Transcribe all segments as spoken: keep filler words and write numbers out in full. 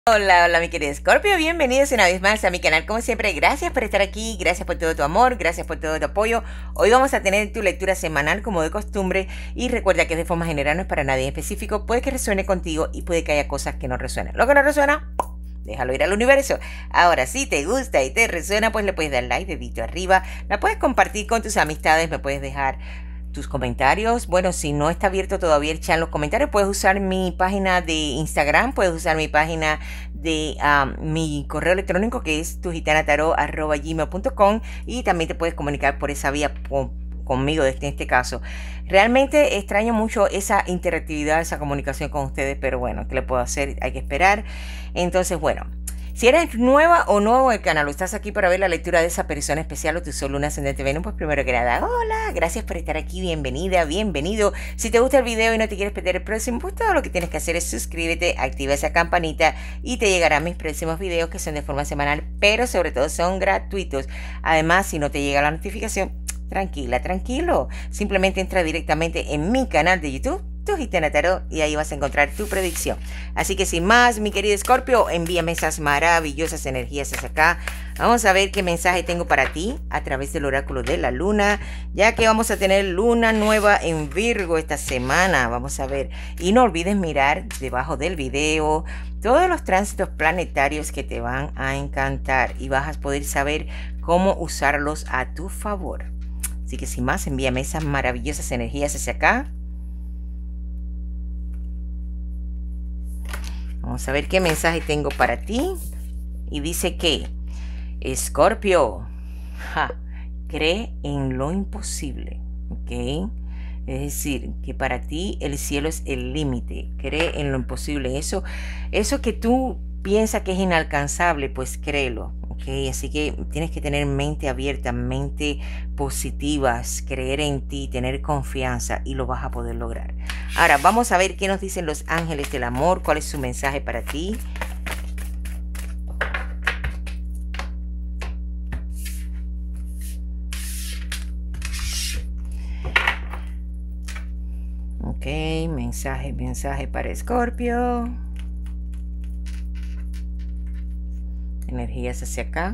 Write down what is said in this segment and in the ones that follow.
Hola, hola mi querido Scorpio, bienvenidos una vez más a mi canal. Como siempre, gracias por estar aquí, gracias por todo tu amor, gracias por todo tu apoyo. Hoy vamos a tener tu lectura semanal como de costumbre y recuerda que es de forma general, no es para nadie en específico. Puede que resuene contigo y puede que haya cosas que no resuenen. Lo que no resuena, déjalo ir al universo. Ahora, si te gusta y te resuena, pues le puedes dar like, dedito arriba, la puedes compartir con tus amistades, me puedes dejar tus comentarios. Bueno, si no está abierto todavía el chat en los comentarios, puedes usar mi página de Instagram, puedes usar mi página de um, mi correo electrónico que es tugitanatarot arroba gmail punto com y también te puedes comunicar por esa vía con, conmigo en este caso. Realmente extraño mucho esa interactividad, esa comunicación con ustedes, pero bueno, ¿qué le puedo hacer? Hay que esperar. Entonces, bueno, si eres nueva o nuevo en el canal o estás aquí para ver la lectura de esa persona especial o tu sol, luna, ascendente, Venus, pues primero que nada, hola, gracias por estar aquí, bienvenida, bienvenido. Si te gusta el video y no te quieres perder el próximo, pues todo lo que tienes que hacer es suscríbete, activa esa campanita y te llegarán mis próximos videos que son de forma semanal, pero sobre todo son gratuitos. Además, si no te llega la notificación, tranquila, tranquilo, simplemente entra directamente en mi canal de YouTube, Tugitanatarot, y ahí vas a encontrar tu predicción. Así que sin más, mi querido Scorpio, envíame esas maravillosas energías hacia acá. Vamos a ver qué mensaje tengo para ti a través del oráculo de la luna, ya que vamos a tener luna nueva en Virgo esta semana. Vamos a ver, y no olvides mirar debajo del video todos los tránsitos planetarios que te van a encantar y vas a poder saber cómo usarlos a tu favor. Así que sin más, envíame esas maravillosas energías hacia acá. Vamos a ver qué mensaje tengo para ti. Y dice que, Escorpio, ja, cree en lo imposible. ¿Ok? Es decir, que para ti el cielo es el límite. Cree en lo imposible. Eso, eso que tú piensas que es inalcanzable, pues créelo. ¿Ok? Así que tienes que tener mente abierta, mente positiva, creer en ti, tener confianza y lo vas a poder lograr. Ahora vamos a ver qué nos dicen los ángeles del amor, cuál es su mensaje para ti. Ok, mensaje, mensaje para Escorpio. Energías hacia acá.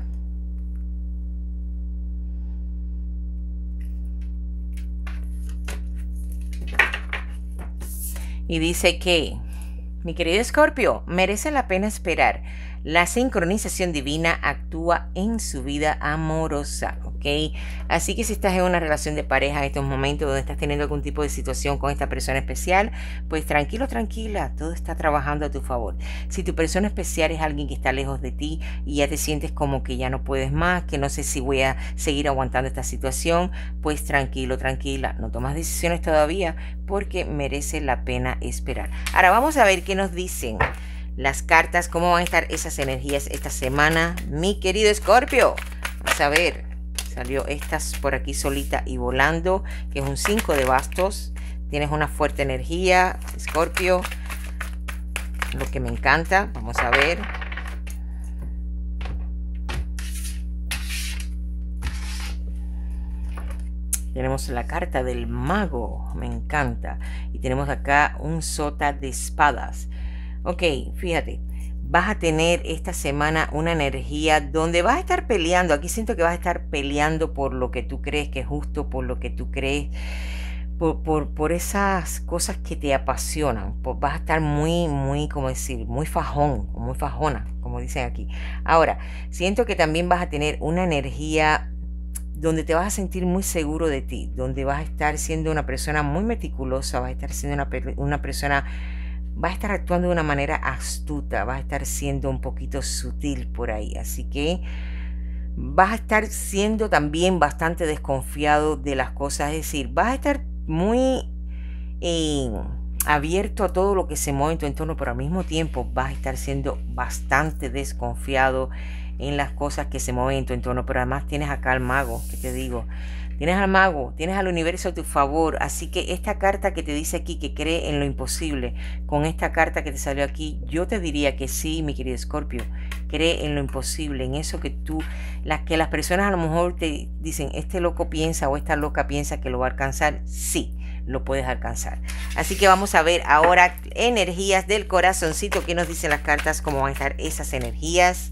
Y dice que, mi querido Escorpio, merece la pena esperar. La sincronización divina actúa en su vida amorosa, ¿ok? Así que si estás en una relación de pareja en estos momentos donde estás teniendo algún tipo de situación con esta persona especial, pues tranquilo, tranquila, todo está trabajando a tu favor. Si tu persona especial es alguien que está lejos de ti y ya te sientes como que ya no puedes más, que no sé si voy a seguir aguantando esta situación, pues tranquilo, tranquila, no tomas decisiones todavía porque merece la pena esperar. Ahora vamos a ver qué nos dicen las cartas, cómo van a estar esas energías esta semana, mi querido Escorpio. Vamos a ver, salió estas por aquí solita y volando, que es un cinco de bastos. Tienes una fuerte energía, Escorpio, lo que me encanta. Vamos a ver. Tenemos la carta del mago, me encanta. Y tenemos acá un sota de espadas. Ok, fíjate, vas a tener esta semana una energía donde vas a estar peleando. Aquí siento que vas a estar peleando por lo que tú crees que es justo, por lo que tú crees, por, por, por esas cosas que te apasionan. Por, vas a estar muy, muy, como decir, muy fajón, muy fajona, como dicen aquí. Ahora, siento que también vas a tener una energía donde te vas a sentir muy seguro de ti, donde vas a estar siendo una persona muy meticulosa, vas a estar siendo una, una persona... vas a estar actuando de una manera astuta, vas a estar siendo un poquito sutil por ahí. Así que vas a estar siendo también bastante desconfiado de las cosas. Es decir, vas a estar muy eh, abierto a todo lo que se mueve en tu entorno, pero al mismo tiempo vas a estar siendo bastante desconfiado en las cosas que se mueven en tu entorno. Pero además tienes acá al mago, que te digo, tienes al mago, tienes al universo a tu favor. Así que esta carta que te dice aquí que cree en lo imposible, con esta carta que te salió aquí, yo te diría que sí, mi querido Escorpio, cree en lo imposible, en eso que tú, las que las personas a lo mejor te dicen, este loco piensa o esta loca piensa que lo va a alcanzar. Sí, lo puedes alcanzar. Así que vamos a ver ahora energías del corazoncito. ¿Qué nos dicen las cartas? ¿Cómo van a estar esas energías?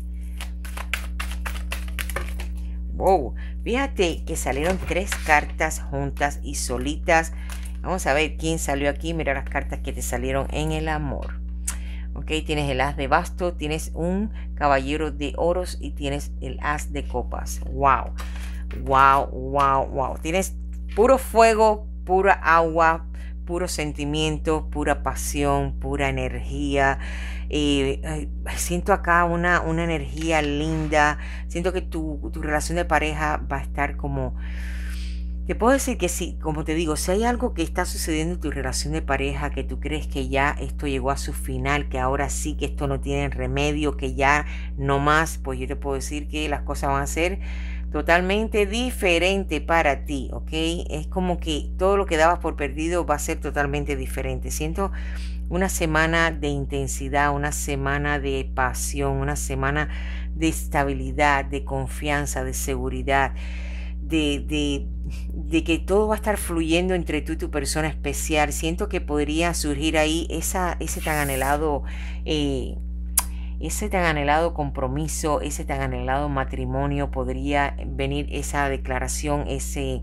Wow, fíjate que salieron tres cartas juntas y solitas. Vamos a ver quién salió aquí. Mira las cartas que te salieron en el amor. Ok, tienes el as de bastos, tienes un caballero de oros y tienes el as de copas. Wow, wow, wow, wow. Tienes puro fuego, pura agua, puro sentimiento, pura pasión, pura energía. Eh, eh, siento acá una, una energía linda. Siento que tu, tu relación de pareja va a estar como... Te puedo decir que sí, como te digo, si hay algo que está sucediendo en tu relación de pareja, que tú crees que ya esto llegó a su final, que ahora sí que esto no tiene remedio, que ya no más, pues yo te puedo decir que las cosas van a ser totalmente diferente para ti, ¿ok? Es como que todo lo que dabas por perdido va a ser totalmente diferente. Siento una semana de intensidad, una semana de pasión, una semana de estabilidad, de confianza, de seguridad, de, de, de que todo va a estar fluyendo entre tú y tu persona especial. Siento que podría surgir ahí esa, ese tan anhelado... Eh, ese tan anhelado compromiso, ese tan anhelado matrimonio, podría venir esa declaración, ese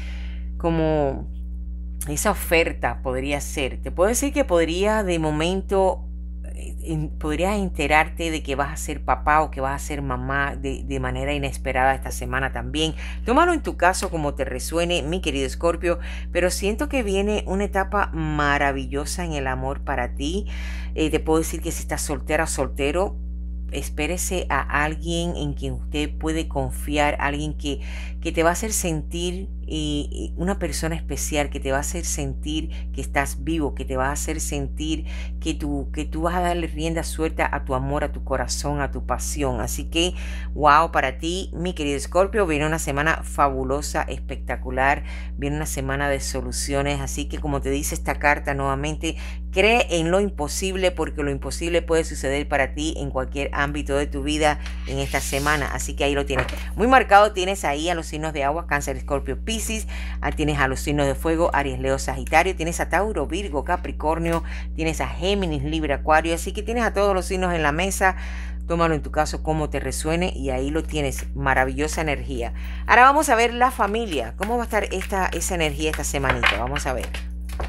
como esa oferta podría ser. Te puedo decir que podría de momento, eh, podrías enterarte de que vas a ser papá o que vas a ser mamá de, de manera inesperada esta semana también. Tómalo en tu caso como te resuene, mi querido Escorpio, pero siento que viene una etapa maravillosa en el amor para ti. Eh, te puedo decir que si estás soltera o soltero, espérese a alguien en quien usted puede confiar, alguien que, que te va a hacer sentir eh, una persona especial, que te va a hacer sentir que estás vivo, que te va a hacer sentir que tú, que tú vas a darle rienda suelta a tu amor, a tu corazón, a tu pasión. Así que, wow, para ti, mi querido Escorpio, viene una semana fabulosa, espectacular, viene una semana de soluciones. Así que, como te dice esta carta nuevamente, cree en lo imposible, porque lo imposible puede suceder para ti en cualquier ámbito de tu vida en esta semana. Así que ahí lo tienes. Muy marcado tienes ahí a los signos de agua, Cáncer, Escorpio, Piscis. Tienes a los signos de fuego, Aries, Leo, Sagitario. Tienes a Tauro, Virgo, Capricornio. Tienes a Géminis, Libra, Acuario. Así que tienes a todos los signos en la mesa. Tómalo en tu caso como te resuene y ahí lo tienes. Maravillosa energía. Ahora vamos a ver la familia. ¿Cómo va a estar esta, esa energía esta semanita? Vamos a ver.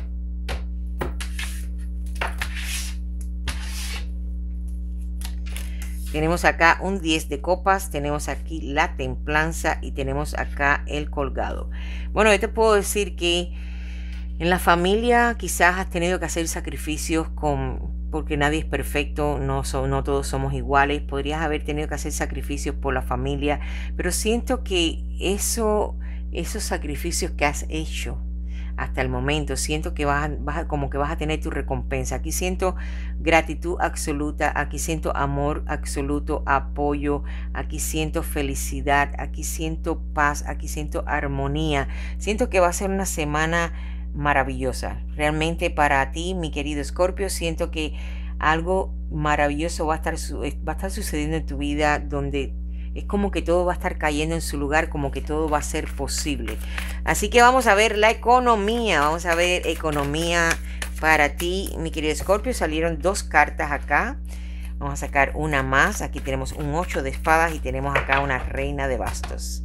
Tenemos acá un diez de copas, tenemos aquí la templanza y tenemos acá el colgado. Bueno, yo te puedo decir que en la familia quizás has tenido que hacer sacrificios con, porque nadie es perfecto, no, so, no todos somos iguales. Podrías haber tenido que hacer sacrificios por la familia, pero siento que eso, esos sacrificios que has hecho hasta el momento, siento que vas, vas como que vas a tener tu recompensa. Aquí siento gratitud absoluta, aquí siento amor absoluto, apoyo, aquí siento felicidad, aquí siento paz, aquí siento armonía. Siento que va a ser una semana maravillosa. Realmente para ti, mi querido Escorpio, siento que algo maravilloso va a estar, va a estar sucediendo en tu vida, donde es como que todo va a estar cayendo en su lugar, como que todo va a ser posible. Así que vamos a ver la economía. Vamos a ver economía para ti, mi querido Escorpio. Salieron dos cartas acá. Vamos a sacar una más. Aquí tenemos un ocho de espadas y tenemos acá una reina de bastos.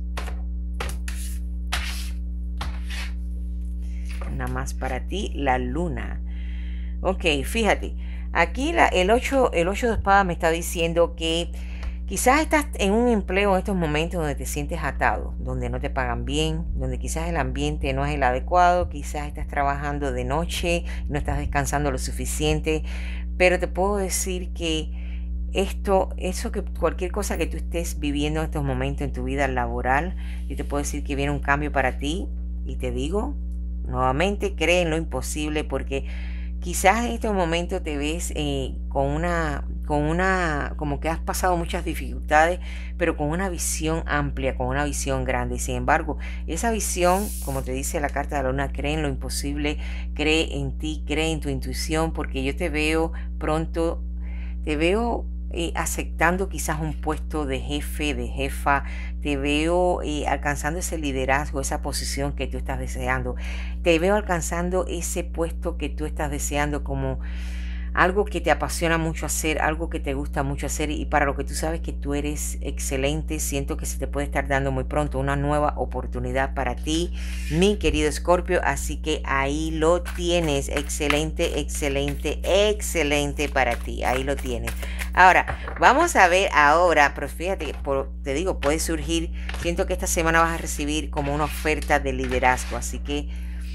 Una más para ti, la luna. Ok, fíjate. Aquí la, el, ocho, el ocho de espadas me está diciendo que quizás estás en un empleo en estos momentos donde te sientes atado, donde no te pagan bien, donde quizás el ambiente no es el adecuado, quizás estás trabajando de noche, no estás descansando lo suficiente, pero te puedo decir que esto, eso que cualquier cosa que tú estés viviendo en estos momentos en tu vida laboral, yo te puedo decir que viene un cambio para ti y te digo, nuevamente, cree en lo imposible, porque quizás en estos momentos te ves eh, con una, con una, como que has pasado muchas dificultades, pero con una visión amplia, con una visión grande. Sin embargo, esa visión, como te dice la carta de la luna, cree en lo imposible, cree en ti, cree en tu intuición, porque yo te veo pronto, te veo eh, aceptando quizás un puesto de jefe, de jefa. Te veo eh, alcanzando ese liderazgo, esa posición que tú estás deseando. Te veo alcanzando ese puesto que tú estás deseando como algo que te apasiona mucho hacer, algo que te gusta mucho hacer y para lo que tú sabes que tú eres excelente. Siento que se te puede estar dando muy pronto una nueva oportunidad para ti, mi querido Escorpio. Así que ahí lo tienes. Excelente, excelente, excelente para ti. Ahí lo tienes. Ahora, vamos a ver ahora, pero fíjate, por, te digo, puede surgir, siento que esta semana vas a recibir como una oferta de liderazgo. Así que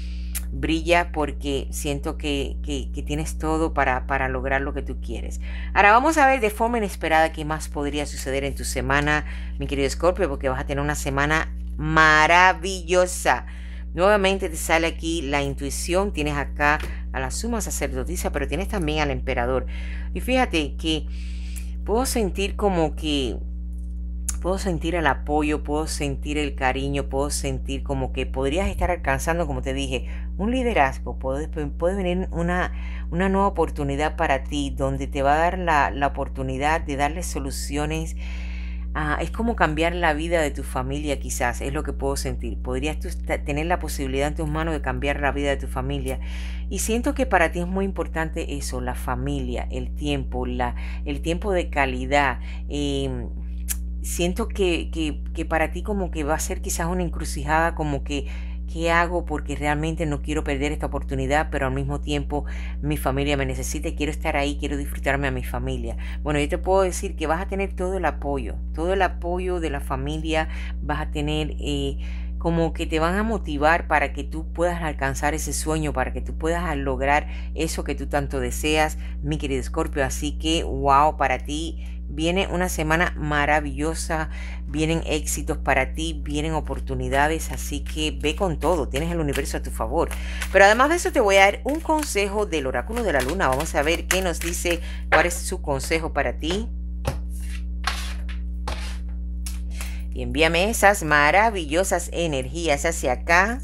brilla porque siento que, que, que tienes todo para, para lograr lo que tú quieres. Ahora vamos a ver de forma inesperada qué más podría suceder en tu semana, mi querido Escorpio, porque vas a tener una semana maravillosa. Nuevamente te sale aquí la intuición, tienes acá a la suma sacerdotisa, pero tienes también al emperador. Y fíjate que puedo sentir como que puedo sentir el apoyo, puedo sentir el cariño, puedo sentir como que podrías estar alcanzando, como te dije, un liderazgo. Puede, puede venir una, una nueva oportunidad para ti, donde te va a dar la, la oportunidad de darle soluciones. Ah, es como cambiar la vida de tu familia, quizás, es lo que puedo sentir. Podrías tú tener la posibilidad en tus manos de cambiar la vida de tu familia. Y siento que para ti es muy importante eso, la familia, el tiempo, la, el tiempo de calidad. Eh, Siento que, que, que para ti como que va a ser quizás una encrucijada, como que ¿qué hago? Porque realmente no quiero perder esta oportunidad, pero al mismo tiempo mi familia me necesita y quiero estar ahí, quiero disfrutarme a mi familia. Bueno, yo te puedo decir que vas a tener todo el apoyo, todo el apoyo de la familia, vas a tener eh, como que te van a motivar para que tú puedas alcanzar ese sueño, para que tú puedas lograr eso que tú tanto deseas, mi querido Escorpio. Así que, wow, para ti viene una semana maravillosa, vienen éxitos para ti, vienen oportunidades, así que ve con todo, tienes el universo a tu favor. Pero además de eso te voy a dar un consejo del oráculo de la luna. Vamos a ver qué nos dice, cuál es su consejo para ti. Y envíame esas maravillosas energías hacia acá.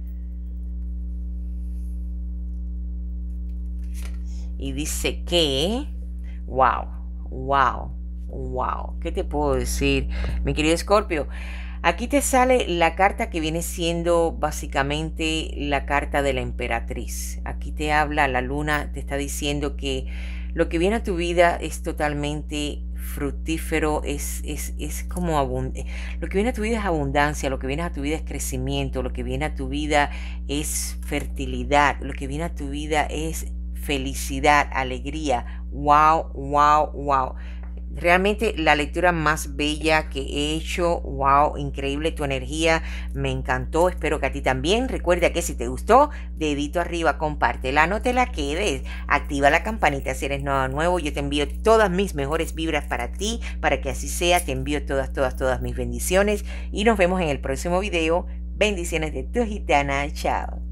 Y dice que, wow, wow, wow. ¿Qué te puedo decir, mi querido Escorpio? Aquí te sale la carta que viene siendo básicamente la carta de la emperatriz. Aquí te habla la luna, te está diciendo que lo que viene a tu vida es totalmente fructífero, es, es, es como abundante. Lo que viene a tu vida es abundancia, lo que viene a tu vida es crecimiento, lo que viene a tu vida es fertilidad, lo que viene a tu vida es felicidad, alegría. Wow, wow, wow. Realmente la lectura más bella que he hecho. Wow, increíble tu energía, me encantó, espero que a ti también. Recuerda que si te gustó, dedito arriba, compártela, no te la quedes, activa la campanita si eres nuevo nuevo. Yo te envío todas mis mejores vibras para ti, para que así sea. Te envío todas, todas, todas mis bendiciones y nos vemos en el próximo video. Bendiciones de tu gitana, chao.